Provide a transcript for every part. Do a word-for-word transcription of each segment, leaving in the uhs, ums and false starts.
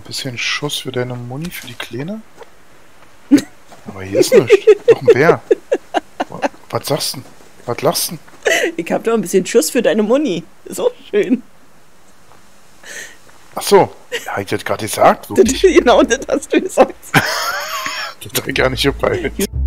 ein bisschen Schuss für deine Muni, für die Kleine? Aber hier ist nichts. Doch ein Bär. Was sagst du? Was lachst du? Ich hab doch ein bisschen Schuss für deine Muni. So schön. Ach so. Hab ich das gerade gesagt? Wirklich? Genau, das hast du gesagt. Das hab ich gar nicht dabei.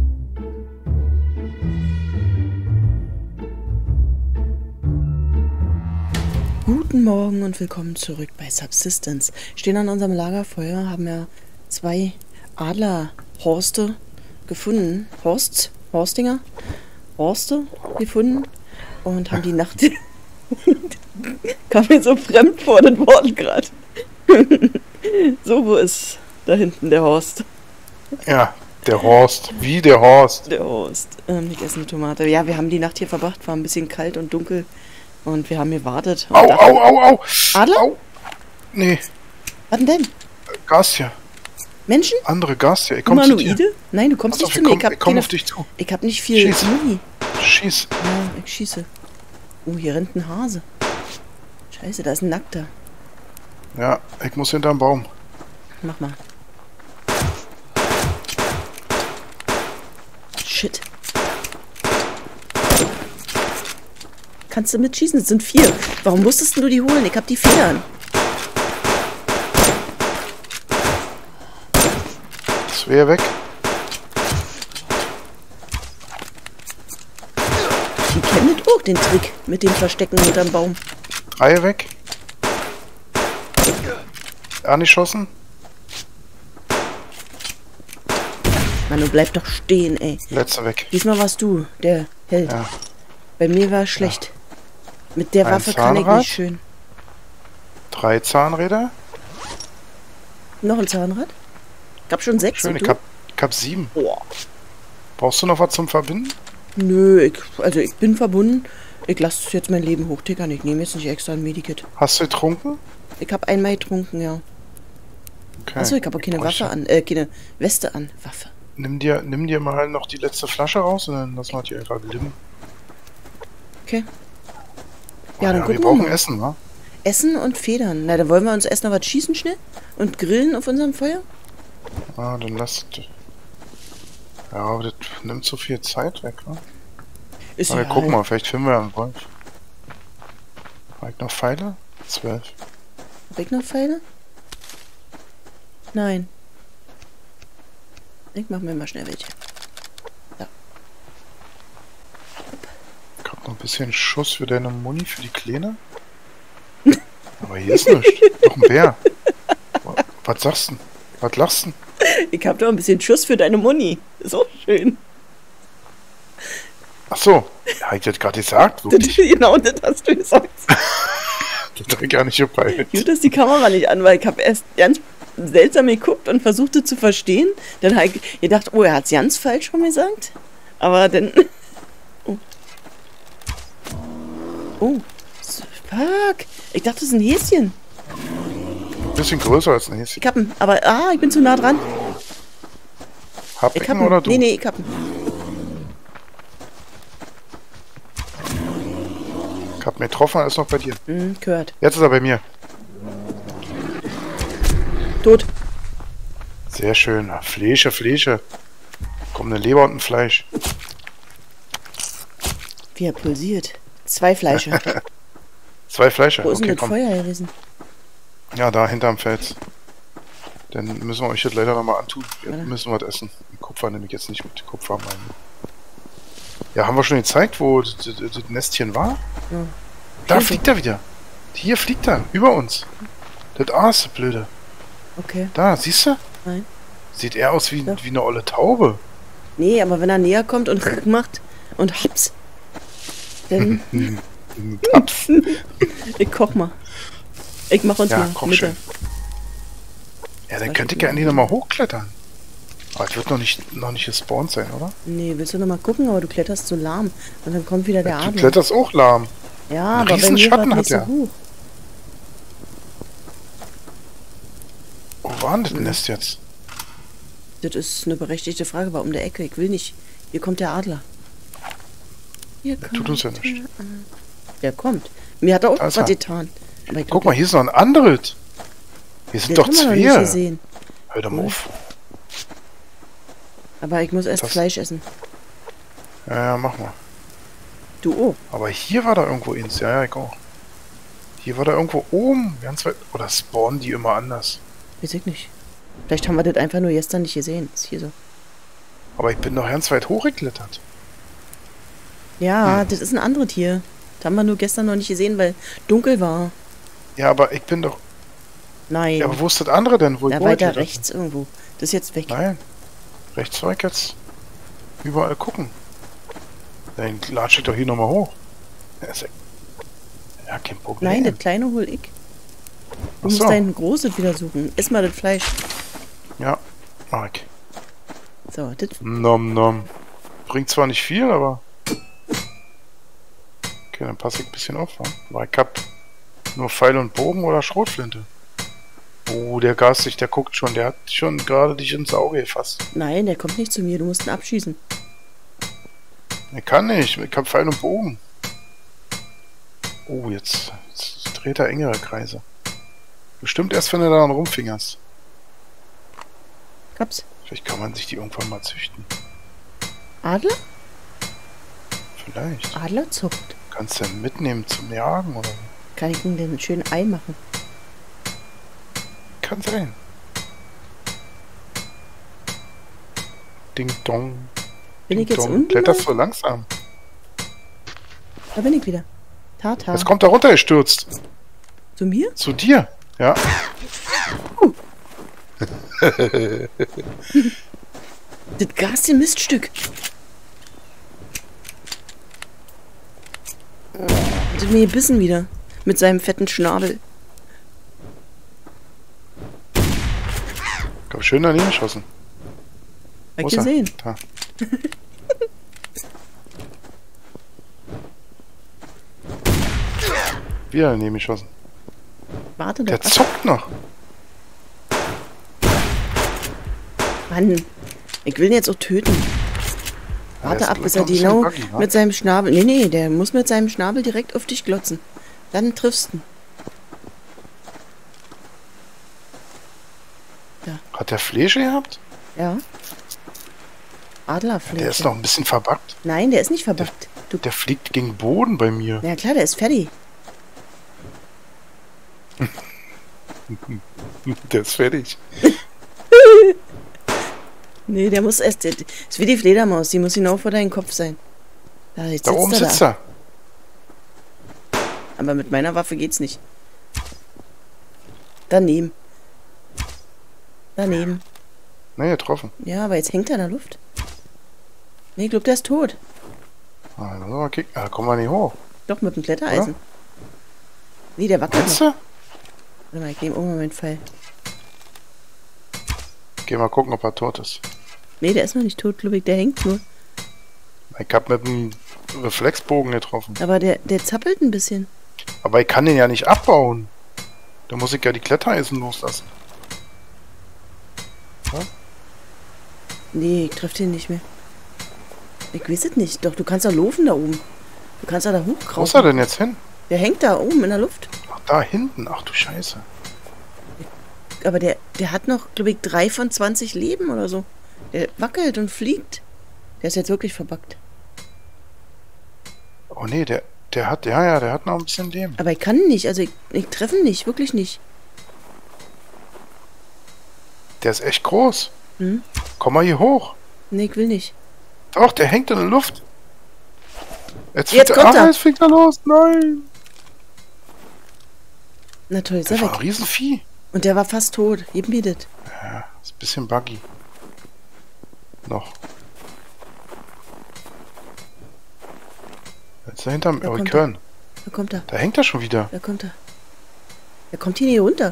Guten Morgen und willkommen zurück bei Subsistence. Stehen an unserem Lagerfeuer, haben ja zwei Adlerhorste gefunden. Horsts? Horstinger? Horste gefunden. Und haben die Nacht... Kam mir so fremd vor, das Wort gerade. So, wo ist da hinten der Horst? Ja, der Horst. Wie der Horst? Der Horst. Ähm, ich esse eine Tomate. Ja, wir haben die Nacht hier verbracht, war ein bisschen kalt und dunkel. Und wir haben gewartet. Au, au, au, au! Adler? Au. Nee, Was denn denn? Gastia. Menschen? Andere Gastia. Ich komm zu dir. Humanoide? Nein, du kommst Pass nicht auf, zu mir. ich Ich komm, hab, ich komm keine, auf dich zu. ich hab nicht viel Schieß. Muni. Schieß. Ja, ich schieße. Oh, hier rennt ein Hase. Scheiße, da ist ein Nackter. Ja, ich muss hinterm Baum. Mach mal. Shit. Kannst du mitschießen? Es sind vier. Warum musstest du die holen? Ich hab die Federn. Das wäre weg. Die kennen das auch, den Trick mit dem Verstecken hinterm Baum. Reihe weg. Angeschossen. Mann, du bleib doch stehen, ey. Letzter weg. Diesmal warst du der Held. Ja. Bei mir war es schlecht. Mit der Ein Waffe kann ich Zahnrad? nicht schön. Drei Zahnräder. Noch ein Zahnrad? Gab schon sechs. Schön, und ich du? hab, ich hab sieben. Boah. Brauchst du noch was zum Verbinden? Nö, ich, also ich bin verbunden. Ich lasse jetzt mein Leben hochtickern. Ich nehme jetzt nicht extra ein Medikit. Hast du getrunken? Ich habe einmal getrunken, ja. Okay. Achso, ich habe auch keine Bräuchte- Waffe an. Äh, keine Weste an. Waffe. Nimm dir, nimm dir mal noch die letzte Flasche raus und dann lassen wir die einfach liegen. Okay. Oh Ja, dann ja, wir gucken wir brauchen mal. Essen, wa? Essen und Federn. Na, dann wollen wir uns erst noch was schießen schnell und grillen auf unserem Feuer. Ah, dann lass... Ja, aber das nimmt so viel Zeit weg, ne? Ist Aber ja guck mal, vielleicht finden wir einen Wolf. Habe ich noch Pfeile? Zwölf. Hab ich noch Pfeile? Nein. Ich mach mir mal schnell welche. Ich hab noch ein bisschen Schuss für deine Muni, für die Kleine. Aber hier ist nichts. Doch ein Bär. Was sagst du? Was lachst du? Ich hab doch ein bisschen Schuss für deine Muni. So schön. Ach so. Hab ich das gerade gesagt? Wirklich? Genau, das hast du gesagt. Das hab ich gar nicht dabei. Gut, dass die Kamera nicht an, weil ich habe erst ganz seltsam geguckt und versuchte zu verstehen. Dann habe ich gedacht, oh, er hat es ganz falsch von mir gesagt. Aber dann... Oh. Oh. Fuck. Ich dachte, das ist ein Häschen. Ein bisschen größer als ein Häschen. Ich hab ihn. Aber, ah, ich bin zu nah dran. Hab Ich ich hab ihn ihn. oder du? Nee, nee, ich hab ihn. Ich hab mir getroffen, er ist noch bei dir. Hm, gehört. Jetzt ist er bei mir. Tot. Sehr schön. Fleische, Fleische. Kommt eine Leber und ein Fleisch. Wie er pulsiert. Zwei Fleische. Zwei Fleische. Wo ist denn Okay, das komm. Feuer gewesen? Ja, da hinterm Fels. Dann müssen wir euch das leider nochmal antun. Wir Warte. müssen was essen. Kupfer nehme ich jetzt nicht mit. Kupfer meinen. Ja, haben wir schon gezeigt, wo das, das, das Nestchen war? Ja. Da Schön. fliegt er wieder. Hier fliegt er. Über uns. Das Aas, blöde. Okay. Da, siehst du? Nein. Sieht er aus wie, Ja. wie eine olle Taube. Nee, aber wenn er näher kommt und macht und haps, dann... Taps. Ich koch mal. Ich mach uns Ja, mal koch Mittag. schön. Ja, dann Was könnte ich ist ja denn endlich nochmal hochklettern. Aber es wird noch nicht, noch nicht gespawnt sein, oder? Nee, willst du noch mal gucken, aber du kletterst so lahm. Und dann kommt wieder der Du Adler. kletterst auch lahm. Ja, Einen aber bei riesen mir war Schatten es hat nicht so er. hoch. Wo war denn das Nest jetzt? Das ist eine berechtigte Frage. War um der Ecke. Ich will nicht. Hier kommt der Adler. Hier Der kommt tut uns ja der nichts. Adler. Der kommt. Mir hat er auch Da ist er. was getan. Aber ich Guck glaub, mal, hier ist noch ein anderes. Hier sind Den doch haben wir noch nicht zwei. gesehen. Hör doch mal auf. Aber ich muss erst Das- Fleisch essen. Ja, ja, mach mal. Du, oh. Aber hier war da irgendwo ins. Ja, ja, ich auch. Hier war da irgendwo oben. Ganz weit. Oder spawnen die immer anders? Weiß ich nicht. Vielleicht haben wir das einfach nur gestern nicht gesehen. Ist hier so. Aber ich bin doch ganz weit hochgeklettert. Ja, Hm. das ist ein anderes Tier. Das haben wir nur gestern noch nicht gesehen, weil dunkel war. Ja, aber ich bin doch... Nein. Ja, aber wo ist das andere denn? Wo da ich weiter wollte? rechts irgendwo. Das ist jetzt weg. Nein. Rechts weg jetzt. Überall gucken. Dann latsche ich doch hier nochmal hoch. Ja, ist ja- ja, kein Problem. Nein, das kleine hol ich. Du Ach musst so. dein großes wieder suchen. Iss mal das Fleisch. Ja, mach ich. So, das. Nom nom. Bringt zwar nicht viel, aber... Okay, dann passe ich ein bisschen auf. Wa? Weil ich hab nur Pfeil und Bogen oder Schrotflinte. Oh, der Garstig, der guckt schon. Der hat schon gerade dich ins Auge gefasst. Nein, der kommt nicht zu mir. Du musst ihn abschießen. Ich kann nicht. Ich hab Pfeil und Bogen. Oh, jetzt, jetzt dreht er engere Kreise. Bestimmt erst, wenn du daran rumfingerst. Kaps. Vielleicht kann man sich die irgendwann mal züchten. Adler? Vielleicht. Adler zuckt. Kannst du mitnehmen zum Jagen oder so. Kann ich ihm denn ein schönes Ei machen? Kann sein. Ding dong. Bin ich Ding jetzt dong. unten? Kletterst so langsam. Da bin ich wieder. Tata. Jetzt kommt er runtergestürzt. Zu mir? Zu dir. Ja. Das Gas, ein Miststück. Hat er mir gebissen wieder. Mit seinem fetten Schnabel. Ich hab schön daneben geschossen. Hab Wo ich ist er? gesehen. Da. Wieder daneben geschossen. Warte Der doch. zuckt noch. Mann. Ich will ihn jetzt auch töten. Ja, Warte der ab, ist bis noch er ein bisschen genau buggy, wa? mit seinem Schnabel... Nee, nee, der muss mit seinem Schnabel direkt auf dich glotzen. Dann triffst du ihn. Hat der Fläche gehabt? Ja. Adlerfläche. Der ist noch ein bisschen verbuggt. Nein, der ist nicht verbuggt. Du, Der fliegt gegen Boden bei mir. ja klar, der ist fertig. Der ist fertig. Nee, der muss erst... Der, ist wie die Fledermaus, die muss genau vor deinem Kopf sein. Da, jetzt Da sitzt oben er sitzt da. er. Aber mit meiner Waffe geht's nicht. Daneben. Daneben. Ne, getroffen. Ja, aber jetzt hängt er in der Luft. Nee, ich glaube, der ist tot. Ah, dann mal kicken. Ah, kommen wir nicht hoch. Doch, mit dem Klettereisen. Nee, der wackelt Meinst noch. du? Warte mal, ich nehme irgendwann meinen Pfeil. Geh mal gucken, ob er tot ist. Nee, der ist noch nicht tot, glaube ich. Der hängt nur. Ich hab mit dem Reflexbogen getroffen. Aber der, der zappelt ein bisschen. Aber ich kann den ja nicht abbauen. Da muss ich ja die Klettereisen loslassen. Nee, ich treffe den nicht mehr. Ich weiß es nicht. Doch, du kannst da laufen da oben. Du kannst da, da Wo ist er hochkrauchen. denn jetzt hin? Der hängt da oben in der Luft. Ach, da hinten. Ach du Scheiße. Aber der, der hat noch, glaube ich, drei von zwanzig Leben oder so. Der wackelt und fliegt. Der ist jetzt wirklich verbuggt. Oh nee, der, der hat, ja, ja, der hat noch ein bisschen Leben. Aber ich kann nicht. Also ich, ich treffe ihn nicht. Wirklich nicht. Der ist echt groß. Hm? Komm mal hier hoch. Nee, ich will nicht. Doch, der hängt in der Luft. Jetzt, Jetzt fliegt kommt ah, er. Jetzt fliegt er los. Nein. Na toll, ist Der er war ein weg. Riesenvieh. Und der war fast tot. Gib mir das. Ja, ist ein bisschen buggy. Noch. Jetzt ist er hinterm Da kommt Return. Da kommt er. Da hängt er schon wieder. Da kommt er. Der kommt hier nicht runter.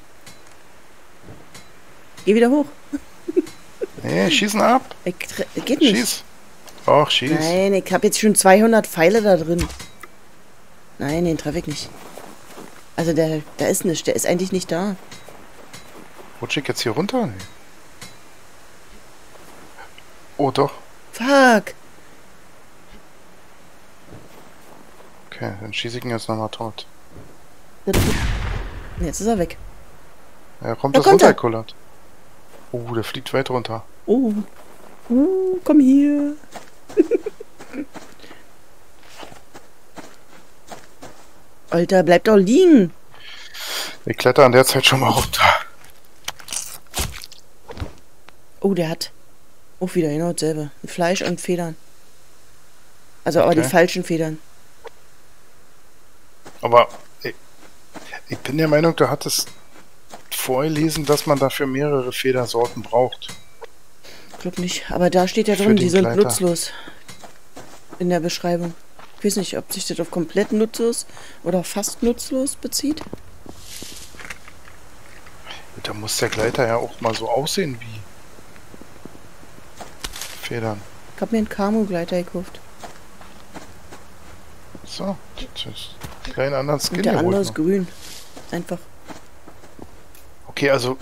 Geh wieder hoch. Nee, schießen ab. Ich tre- Geht nicht. Schieß. Och, schieß. Nein, ich habe jetzt schon zweihundert Pfeile da drin. Nein, den treffe ich nicht. Also der, da ist nichts. Der ist eigentlich nicht da. Rutsch ich jetzt hier runter? Nee. Oh, doch. Fuck. Okay, dann schieße ich ihn jetzt nochmal tot. Das- Jetzt ist er weg. Er kommt Da das kommt er. runtergekullert. Oh, der fliegt weit runter. Oh. Uh, komm hier. Alter, bleib doch liegen. Ich kletter an der Zeit schon mal runter. Oh, der hat auch wieder genau dasselbe. Fleisch und Federn. Also aber die Okay. falschen Federn. Aber ich, ich bin der Meinung, du hattest vorgelesen, dass man dafür mehrere Federsorten braucht. Ich glaube nicht. Aber da steht ja Für drin, den die sind Gleiter. nutzlos. In der Beschreibung. Ich weiß nicht, ob sich das auf komplett nutzlos oder fast nutzlos bezieht. Da muss der Gleiter ja auch mal so aussehen wie Federn. Ich hab mir einen Camo-Gleiter gekauft. So, das ist einen kleinen anderen Skin Und der andere geholt ist noch. grün. Einfach. Okay, also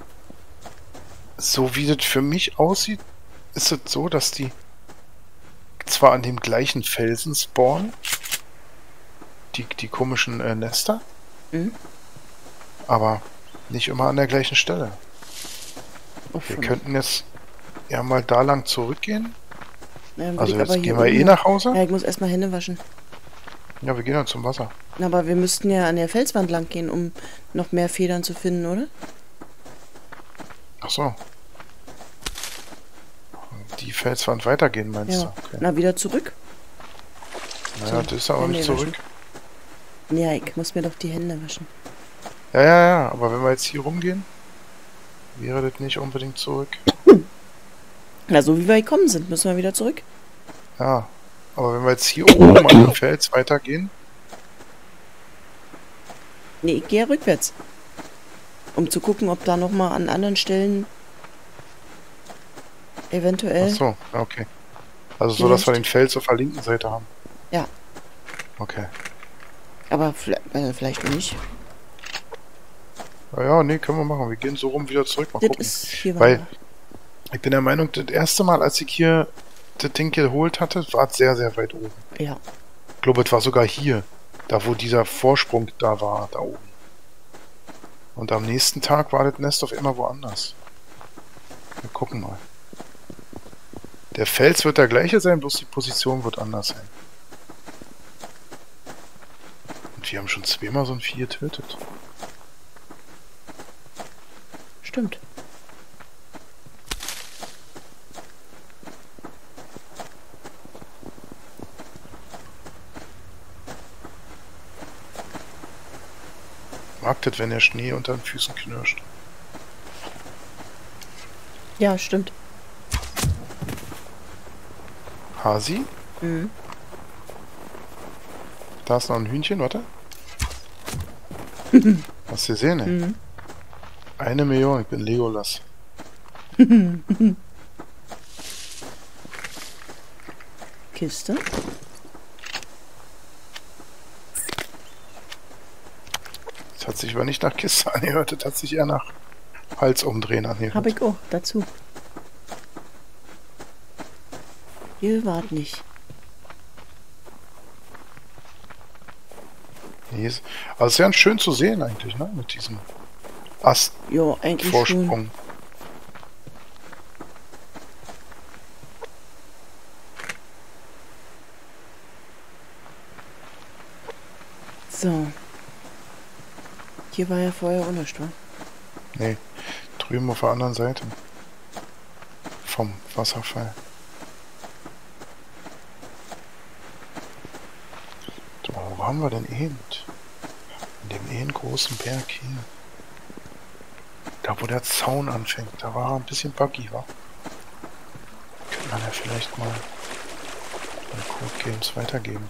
so wie das für mich aussieht, ist es so, dass die zwar an dem gleichen Felsen spawnen, die, die komischen äh, Nester, Mhm. aber nicht immer an der gleichen Stelle. Oh, Wir von- könnten jetzt ja mal da lang zurückgehen. Ja, dann würd Also ich jetzt aber gehen hier wir eh oben- nach Hause. Ja, ich muss erstmal Hände waschen. Ja, wir gehen dann zum Wasser. Aber wir müssten ja an der Felswand lang gehen, um noch mehr Federn zu finden, oder? Ach so. Die Felswand weitergehen, meinst Ja. du? Okay. Na, wieder zurück? Naja, das ist aber Hände nicht waschen. zurück. Ja, ich muss mir doch die Hände waschen. Ja, ja, ja, aber wenn wir jetzt hier rumgehen, wäre das nicht unbedingt zurück. Na, so wie wir gekommen sind, müssen wir wieder zurück. Ja, aber wenn wir jetzt hier oben an dem Fels weitergehen, Nee, ich gehe ja rückwärts. Um zu gucken, ob da nochmal an anderen Stellen eventuell... ach so, okay. Also so, Ja, dass wir stimmt. den Fels auf der linken Seite haben. Ja. Okay. Aber vielleicht, äh, vielleicht nicht. Ja, ja, nee, können wir machen. Wir gehen so rum wieder zurück. Mal Das gucken. ist hier Weil- war. Ich bin der Meinung, das erste Mal, als ich hier das Ding geholt hatte, war es sehr, sehr weit oben. Ja. Ich glaube, es war sogar hier, da wo dieser Vorsprung da war, da oben. Und am nächsten Tag war das Nest auf immer woanders. Wir gucken mal. Der Fels wird der gleiche sein, bloß die Position wird anders sein. Und wir haben schon zweimal so ein Vieh getötet. Stimmt. Mag das, wenn der Schnee unter den Füßen knirscht. Ja, stimmt. Hasi? Mhm. Da ist noch ein Hühnchen, warte. Hast du gesehen, ey? Mhm. Eine Million, ich bin Legolas. Kiste. Das hat sich aber nicht nach Kiste angehört, das hat sich eher nach Hals umdrehen angehört. Habe ich auch dazu. Hier wart nicht. Hier ist, also es ist ganz schön zu sehen eigentlich, ne? Mit diesem Ja, eigentlich schon. Astvorsprung. So. Hier war ja vorher unerst, wa? Nee, drüben auf der anderen Seite. Vom Wasserfall. So, wo haben wir denn eben? In dem einen großen Berg hier. Da wo der Zaun anfängt, da war er ein bisschen buggy, wa? Könnte man ja vielleicht mal bei Code Games weitergeben.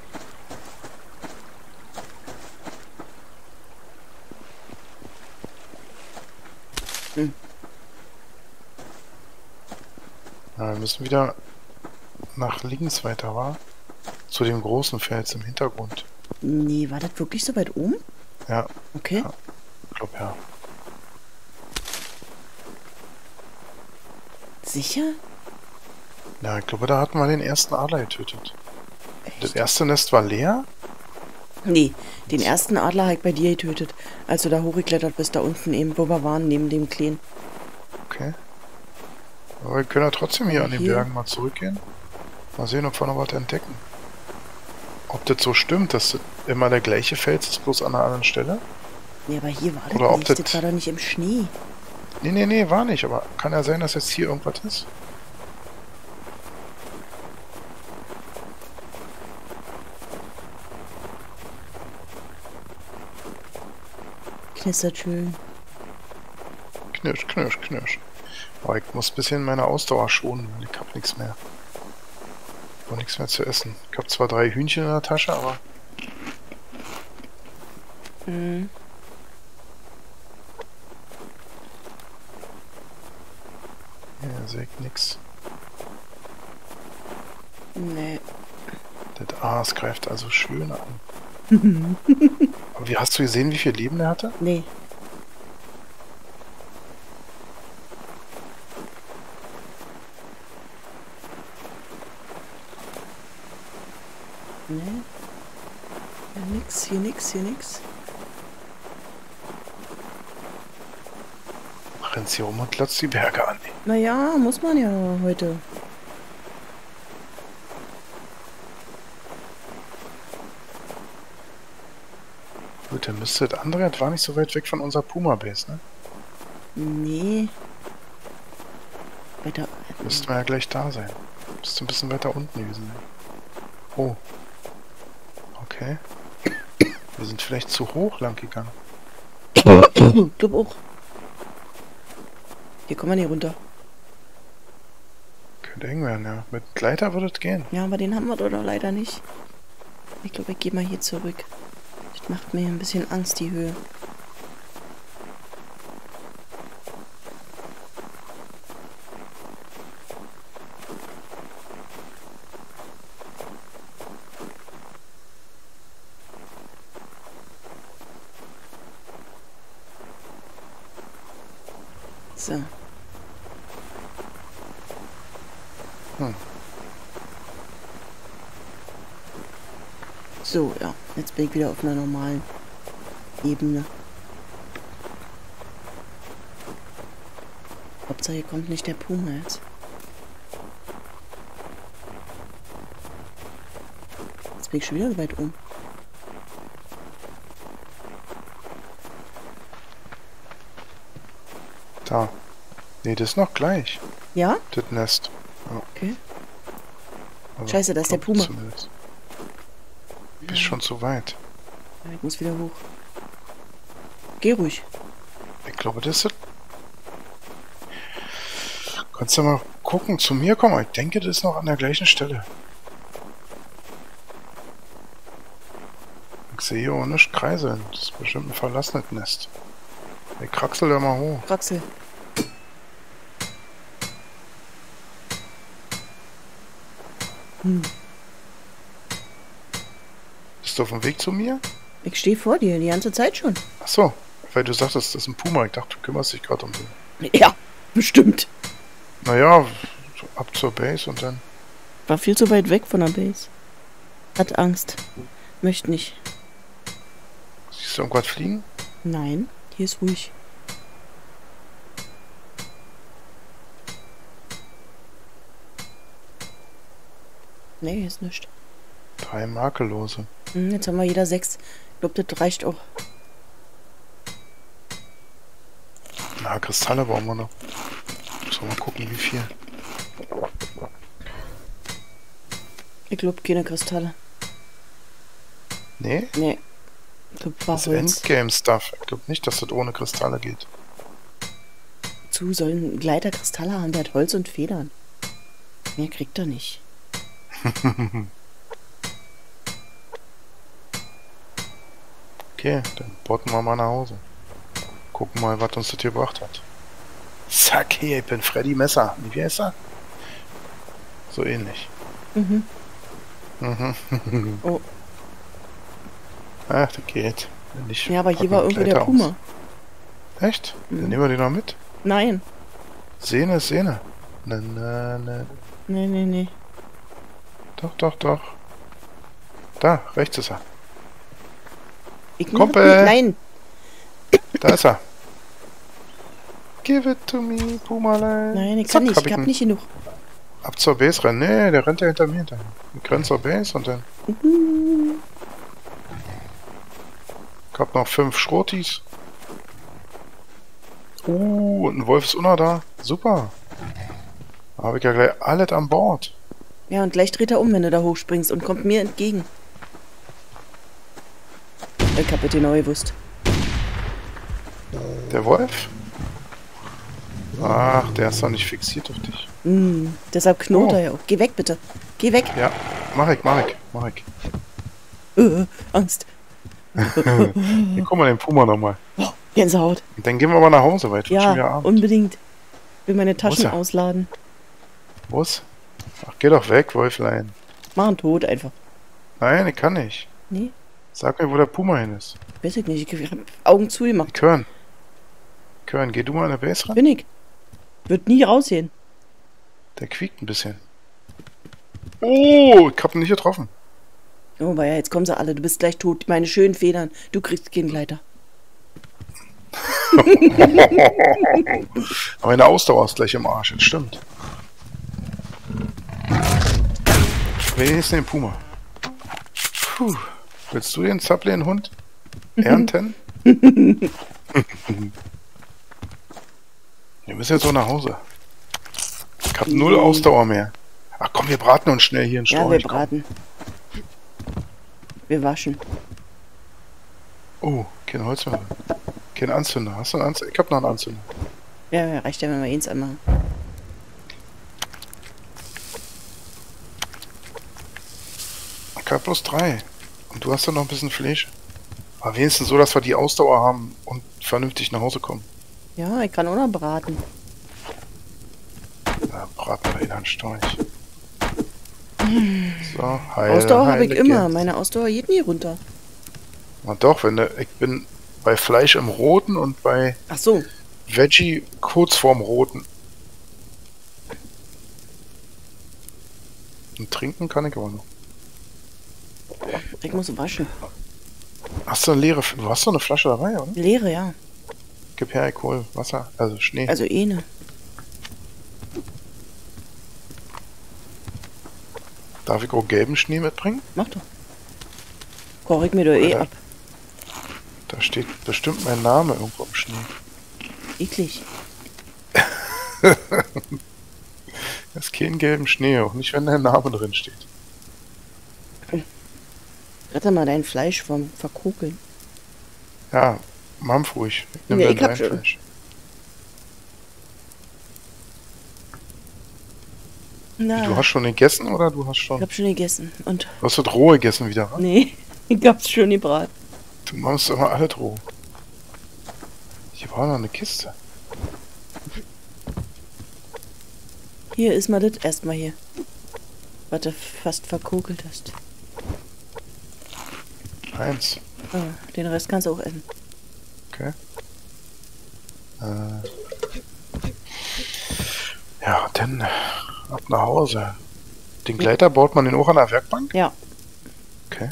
Hm. Ja, wir müssen wieder nach links weiter, wa? Zu dem großen Fels im Hintergrund. Nee, war das wirklich so weit oben? Ja, Okay. Ja. ich glaube ja. Sicher? Ja, ich glaube, da hatten wir den ersten Adler getötet. Das Echt? erste Nest war leer Nee, den ersten Adler habe ich bei dir getötet, als du da hochgeklettert bist, da unten eben, wo wir waren, neben dem Kleen. Okay. Aber wir können ja trotzdem hier Aber an den hier- Bergen mal zurückgehen. Mal sehen, ob wir noch was entdecken. Ob das so stimmt, dass das immer der gleiche Fels ist, bloß an einer anderen Stelle? Nee, aber hier war das Oder ob nicht, das- das war doch nicht im Schnee. Nee, nee, nee, war nicht. Aber kann ja sein, dass jetzt hier irgendwas ist. Knistert schön. Knirsch, knirsch, knirsch. Aber ich muss ein bisschen meine Ausdauer schonen. Ich hab nichts mehr. Und nichts mehr zu essen. Ich habe zwar drei Hühnchen in der Tasche, aber Mhm. hier sehe ich nix. Nee. Das Aas greift also schön an. Aber wie hast du gesehen, wie viel Leben er hatte? Nee. Nee. Hier nix, hier nix, hier nix. Rennt hier rum und klotzt die Berge an. Naja, muss man ja heute. Gut, dann müsste das andere, das war nicht so weit weg von unserer Puma-Base, ne? Nee. Weiter. Müssten wir ja gleich da sein. Müsste ein bisschen weiter unten gewesen sein. Oh. Okay. Wir sind vielleicht zu hoch lang gegangen. Ich glaub auch. Hier kommen wir nicht runter. Könnte eng werden, ja. Mit Gleiter würde es gehen. Ja, aber den haben wir doch leider nicht. Ich glaube, ich gehe mal hier zurück. Das macht mir ein bisschen Angst, die Höhe. So. Hm. So, ja. Jetzt bin ich wieder auf einer normalen Ebene. Hauptsache, hier kommt nicht der Puma jetzt. Jetzt bin ich schon wieder so weit um. Da. Nee, das ist noch gleich. Ja? Das Nest. Ja. Okay. Also, Scheiße, da ist der glaub Puma. zumindest. Bist schon zu weit. Ja, ich muss wieder hoch. Geh ruhig. Ich glaube, das ist... Kannst du mal gucken, zu mir kommen? Ich denke, das ist noch an der gleichen Stelle. Ich sehe hier auch nicht kreiseln. Das ist bestimmt ein verlassenes Nest. Ich kraxel da mal hoch. Kraxel. Hm. Bist du auf dem Weg zu mir? Ich stehe vor dir die ganze Zeit schon. Ach so, weil du sagtest, das ist ein Puma. Ich dachte, du kümmerst dich gerade um den. Ja, bestimmt. Naja, so ab zur Base und dann... War viel zu weit weg von der Base. Hat Angst. Möchte nicht. Siehst du irgendwas fliegen? Nein, hier ist ruhig. Nee, hier ist nichts. Drei makellose. Hm, jetzt haben wir jeder sechs. Ich glaube, das reicht auch. Na, Kristalle brauchen wir noch. Sollen wir mal gucken, wie viel. Ich glaube, keine Kristalle. Nee? Nee. Ich glaube, war Das Holz. Endgame-Stuff. Ich glaube nicht, dass das ohne Kristalle geht. Zu sollen Gleiter Kristalle haben. Der hat Holz und Federn. Mehr kriegt er nicht. Okay, dann botten wir mal nach Hause. Gucken mal, was uns das hier gebracht hat. Zack, hier, ich bin Freddy Messer. Wie heißt er? So ähnlich. Mhm. Mhm. Oh. Ach, das geht. Wenn nicht, Ja, aber hier packen war wir irgendwo Gleiter der Puma. aus. Echt? Mhm. Dann nehmen wir den noch mit. Nein. Sehne ist Sehne. Na, na, na. Nee, nee, nee. Doch, doch, doch. Da, rechts ist er. Ich mach Kumpel. nicht- Nein. Da ist er. Give it to me, Pumalein. Nein, ich Zack, kann nicht. hab Ich hab ihn. nicht genug. Ab zur Base rennen. Nee, der rennt ja hinter mir hinterher. Wir rennen zur Base und dann... Ich hab noch fünf Schrotis. Uh, und ein Wolf ist auch noch da. Super. Da habe ich ja gleich alles an Bord. Ja, und gleich dreht er um, wenn du da hochspringst und kommt mir entgegen. Ich hab es genau gewusst. Der Wolf? Ach, der ist doch nicht fixiert auf dich. Mm, deshalb knurrt Oh. er ja auch. Geh weg, bitte. Geh weg. Ja, mach ich, mach ich, mach ich. Äh, Angst. Hier, guck mal den Puma nochmal. Oh, Gänsehaut. Und dann gehen wir mal nach Hause, weil es wird schon wieder Ja, Abend. unbedingt. Will meine Taschen er? ausladen. Wo ist? Ach, geh doch weg, Wolflein. Mach ihn tot einfach. Nein, ich kann nicht. Nee, Sag mir, wo der Puma hin ist. weiß ich nicht. Ich hab Augen zugemacht. Körn. Körn, geh du mal in der Base ran. Bin ich. Wird nie rausgehen. Der quiekt ein bisschen. Oh, ich hab ihn nicht getroffen. Oh, ja, jetzt kommen sie alle. Du bist gleich tot. Meine schönen Federn. Du kriegst keinen Gleiter. Aber meine Ausdauer ist gleich im Arsch, das stimmt. Wer ist denn der Puma? Puh. Willst du den Zappeln-Hund ernten? Wir müssen jetzt so nach Hause. Ich hab null Ausdauer mehr. Ach komm, wir braten uns schnell hier in Ja, Storch. wir braten. Wir waschen. Oh, kein Holz mehr. Kein Anzünder. Hast du einen Anzünder? Ich hab noch einen Anzünder. Ja, ja, reicht ja, wenn wir eins anmachen. Ich hab bloß drei. Und du hast ja noch ein bisschen Fleisch. Aber wenigstens so, dass wir die Ausdauer haben und vernünftig nach Hause kommen. Ja, ich kann auch noch braten. Da braten wir ihn an Storch. So, heil, Ausdauer habe ich heile immer. Gänse. Meine Ausdauer geht nie runter. Na doch, wenn du, ich bin bei Fleisch im Roten und bei Ach so. Veggie kurz vorm Roten. Und trinken kann ich aber noch. Ich muss waschen. Hast du eine leere, du hast doch eine Flasche dabei, oder? Leere, ja. Gib her, ich hol Wasser, also Schnee. Also eh ne. Darf ich auch gelben Schnee mitbringen? Mach doch. Koch ich mir doch eh Ja. ab. Da steht bestimmt mein Name irgendwo im Schnee. Eklig. Das ist kein gelben Schnee, auch nicht, wenn dein Name drin steht. Rette mal dein Fleisch vom Verkokeln. Ja, Mampf ruhig. Ich nehm Ja, dann ich hab dein schon. Fleisch. Na, Du hast schon gegessen oder du hast ich schon... hab schon gegessen. Und, Du hast das roh gegessen wieder, wa? nee, ich hab's schon gebraten. Du machst immer alles roh. Hier war noch eine Kiste. Hier ist mal das erstmal hier. Was du fast verkokelt hast. Eins. Ah, den Rest kannst du auch essen. Okay. Äh. Ja, dann ab nach Hause. Den Gleiter baut man den auch an der Werkbank? Ja. Okay.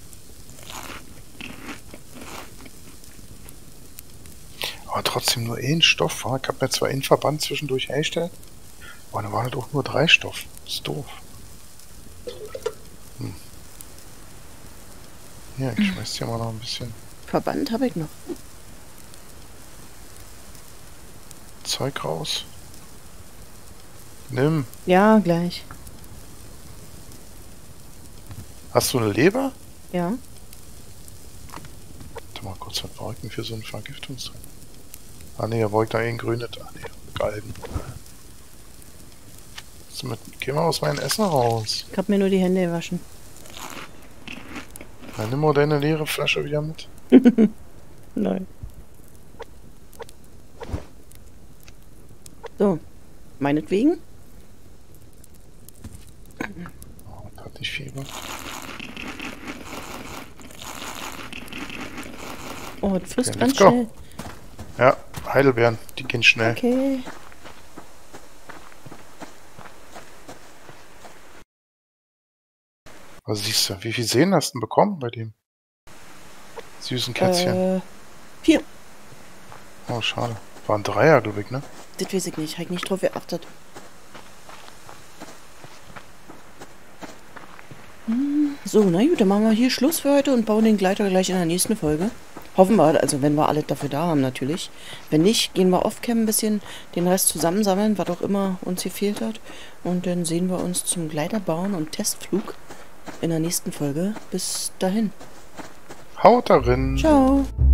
Aber trotzdem nur ein Stoff, wa? Ich hab mir zwar einen Verband zwischendurch hergestellt, aber dann waren das auch nur drei Stoff. Das ist doof. Hm. Ja, ich schmeiß hier mal noch ein bisschen Verband habe ich noch. Zeug raus. Nimm. Ja, gleich. Hast du eine Leber? Ja. Warte mal kurz, was brauche ich denn für so einen Vergiftungstrank? Ah ne, er wollte da ein grünes. Ah ne, Galgen. Was ist mit, geh mal aus meinem Essen raus. Ich hab mir nur die Hände gewaschen. Dann nimm mal deine leere Flasche wieder mit. Nein. So. Meinetwegen? Oh, das hat nicht viel gemacht. Oh, das frisst Okay, ganz let's go. schnell. Ja, Heidelbeeren, die gehen schnell. Okay. Was siehst du? Wie viel Sehen hast du denn bekommen bei dem? süßen Kätzchen? Äh, vier. Oh, schade. War ein Dreier, glaube ich, ne? Das weiß ich nicht. Habe ich nicht drauf geachtet. Hm, so, na gut, dann machen wir hier Schluss für heute und bauen den Gleiter gleich in der nächsten Folge. Hoffen wir, also wenn wir alle dafür da haben natürlich. Wenn nicht, gehen wir off-cam ein bisschen den Rest zusammensammeln, was auch immer uns gefehlt hat. Und dann sehen wir uns zum Gleiter bauen und Testflug in der nächsten Folge. Bis dahin. Haut darin! Ciao!